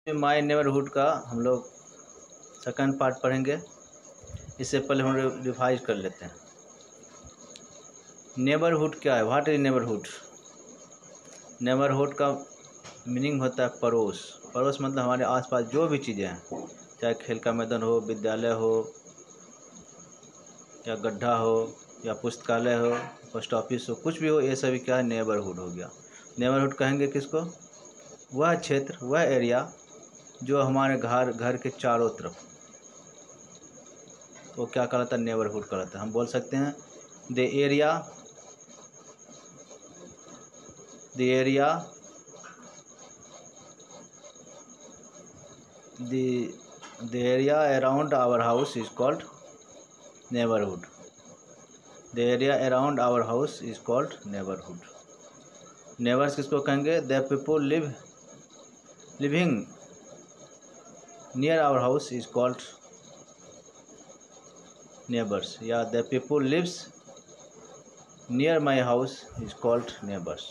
My neighbourhood का हम लोग सेकंड पार्ट पढ़ेंगे। इससे पहले हम रिवाइज कर लेते हैं। नेबरहुड क्या है? What is neighbourhood? नेबरहुड का मीनिंग होता है पड़ोस। पड़ोस मतलब हमारे आसपास जो भी चीज़ें हैं, चाहे खेल का मैदान हो, विद्यालय हो, या गड्ढा हो, या पुस्तकालय हो, पोस्ट ऑफिस हो, कुछ भी हो, ये सभी क्या है? नेबरहुड हो गया। नेबरहुड कहेंगे किसको? वह क्षेत्र, वह एरिया जो हमारे घर के चारों तरफ, वो क्या कहलाता है? नेबरहुड कहलाता है। हम बोल सकते हैं the area the area around our house is called neighbourhood. The area around our house is called neighbourhood. Neighbours किसको कहेंगे? The people living near our house is called neighbours, या the people lives near my house is called neighbours.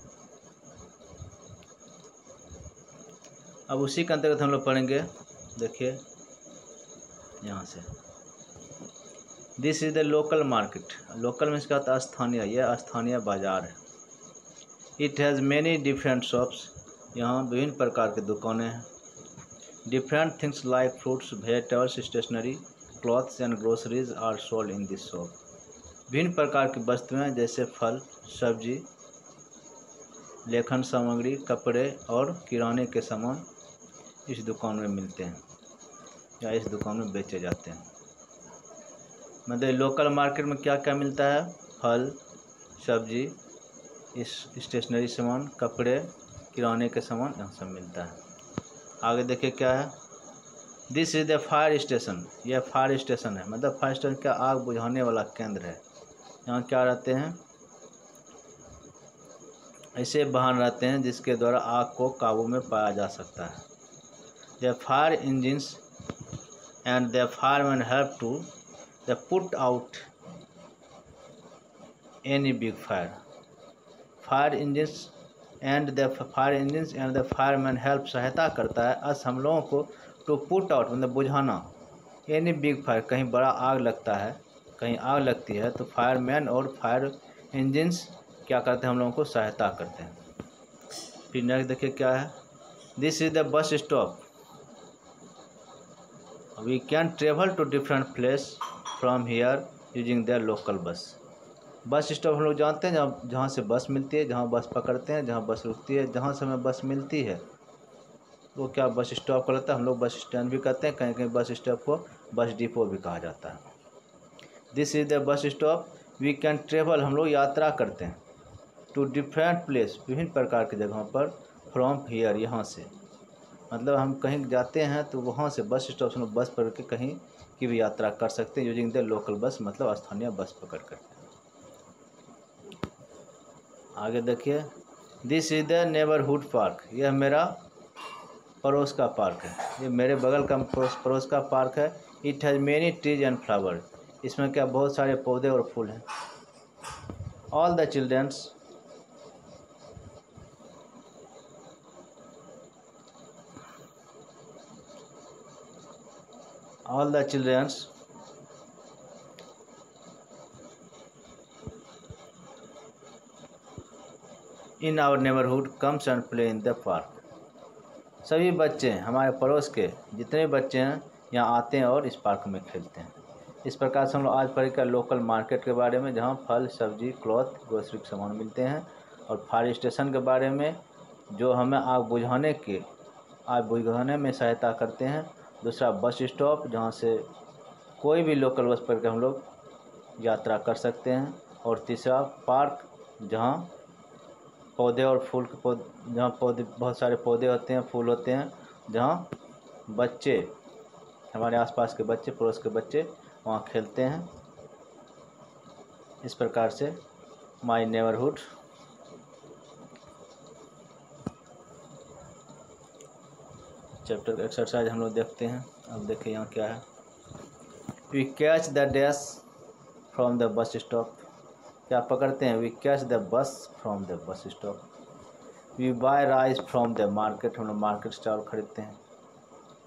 अब उसी के अंतर्गत हम लोग पढ़ेंगे। देखिए यहाँ से, this is the local market. Local में इसका आता है स्थानीय। यह स्थानीय बाजार है। It has many different shops. यहाँ विभिन्न प्रकार की दुकानें हैं। Different things like fruits, vegetables, stationery, clothes and groceries are sold in this shop. विभिन्न प्रकार की वस्तुएं जैसे फल, सब्जी, लेखन सामग्री, कपड़े और किराने के सामान इस दुकान में मिलते हैं या इस दुकान में बेचे जाते हैं। मतलब लोकल मार्केट में क्या क्या मिलता है? फल, सब्जी, स्टेशनरी सामान, कपड़े, किराने के सामान, यहाँ सब मिलता है। आगे देखिए क्या है। This is the fire station. यह फायर स्टेशन है। मतलब फायर स्टेशन क्या? आग बुझाने वाला केंद्र है। यहाँ क्या रहते हैं? ऐसे वाहन रहते हैं जिसके द्वारा आग को काबू में पाया जा सकता है। The fire engines and the fireman help to the put out any big fire. Fire engines and the fireman help सहायता करता है अस हम लोगों को टू पुट आउट मतलब बुझाना, एनी बिग फायर कहीं बड़ा आग लगता है, कहीं आग लगती है तो फायरमैन और फायर इंजिन्स क्या करते हैं? हम लोगों को सहायता करते हैं। फिर नेक्स्ट देखिए क्या है। This is the bus stop. We can travel to different place from here using the local bus. Bus stop हम लोग जानते हैं जहाँ से बस मिलती है, जहाँ बस पकड़ते हैं, जहाँ बस रुकती है, जहाँ से हमें बस मिलती है वो क्या बस स्टॉप कहलाता है। हम लोग बस स्टैंड भी कहते हैं, कहीं कहीं बस स्टॉप को बस डिपो भी कहा जाता है। This is the bus stop. We can travel हम लोग यात्रा करते हैं, टू डिफरेंट प्लेस विभिन्न प्रकार की जगहों पर, फ्रॉम हियर यहाँ से, मतलब हम कहीं जाते हैं तो वहाँ से बस स्टॉप से बस पकड़ के कहीं की भी यात्रा कर सकते हैं यूजिंग द लोकल बस, मतलब स्थानीय बस पकड़ कर। आगे देखिए। This is the neighbourhood park. यह मेरा पड़ोस का पार्क है। ये मेरे बगल का पड़ोस का पार्क है। It has many trees and flower. इसमें क्या बहुत सारे पौधे और फूल हैं। All the childrens in our neighbourhood comes and play in the park. सभी बच्चे हमारे पड़ोस के जितने बच्चे हैं यहाँ आते हैं और इस पार्क में खेलते हैं। इस प्रकार से हम लोग आज पढ़ेंगे लोकल मार्केट के बारे में, जहाँ फल, सब्जी, क्लॉथ, ग्रोसरी के सामान मिलते हैं, और फायर स्टेशन के बारे में जो हमें आग बुझाने में सहायता करते हैं। दूसरा बस स्टॉप, जहाँ से कोई भी लोकल बस पकड़ के हम लोग यात्रा कर सकते हैं। और तीसरा पार्क, जहाँ पौधे और फूल के जहाँ बहुत सारे पौधे होते हैं, फूल होते हैं, जहाँ बच्चे हमारे आसपास के बच्चे, पड़ोस के बच्चे वहाँ खेलते हैं। इस प्रकार से माय नेबरहुड चैप्टर का एक्सरसाइज हम लोग देखते हैं। अब देखिए यहाँ क्या है। We catch the dash from the bus stop. क्या पकड़ते हैं? We catch the bus from the bus stop. We buy rice from the market. हम लोग मार्केट से चावल खरीदते हैं।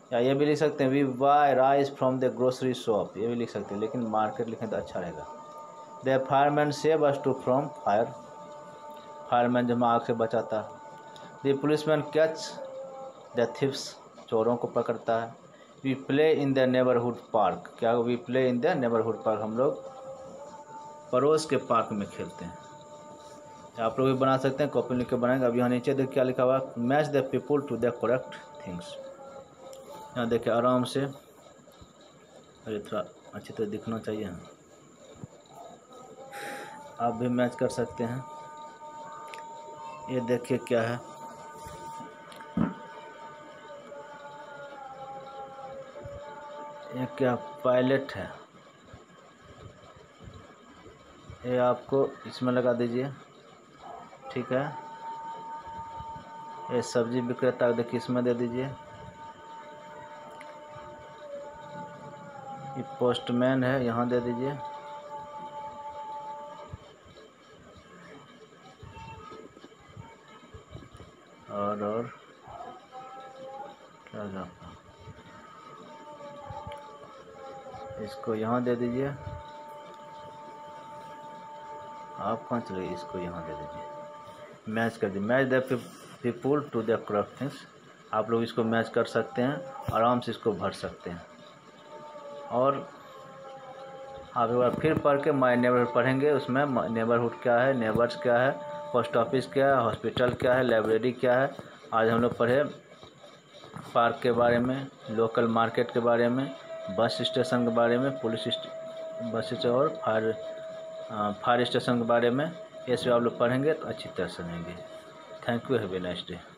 या ये भी लिख सकते हैं we buy rice from the grocery shop, ये भी लिख सकते हैं, लेकिन मार्केट लिखें तो अच्छा रहेगा। The fireman save us to from fire, fireman जो हमें आग से बचाता है। The policeman catch the thieves, चोरों को पकड़ता है। We play in the neighbourhood park, क्या we play in the neighbourhood park, हम लोग पड़ोस के पार्क में खेलते हैं। आप लोग भी बना सकते हैं, कॉपी लिख के बनाएंगे। अब यहाँ नीचे देखिए क्या लिखा हुआ, match the people to the correct things. यहाँ देखिए आराम से, अरे थोड़ा अच्छी तरह दिखना चाहिए, हाँ आप भी मैच कर सकते हैं। ये देखिए क्या है, ये क्या पायलट है, ये आपको इसमें लगा दीजिए, ठीक है। ये सब्जी विक्रेता देखिए इसमें दे दीजिए। ये पोस्टमैन है, यहाँ दे दीजिए। और क्या जाता, इसको यहाँ दे दीजिए। आप कहाँ चले, इसको यहाँ दे दीजिए। मैच कर दीजिए, match the people to the correct things. आप लोग इसको मैच कर सकते हैं, आराम से इसको भर सकते हैं। और आप एक बार फिर पढ़ के माय नेबरहुड पढ़ेंगे, उसमें नेबरहुड क्या है, नेबर्स क्या है, पोस्ट ऑफिस क्या है, हॉस्पिटल क्या है, लाइब्रेरी क्या है। आज हम लोग पढ़े पार्क के बारे में, लोकल मार्केट के बारे में, बस स्टेशन के बारे में, बस स्टेशन और फायर स्टेशन के बारे में। ये सब आप लोग पढ़ेंगे तो अच्छी तरह समझेंगे। Thank you, have a nice day.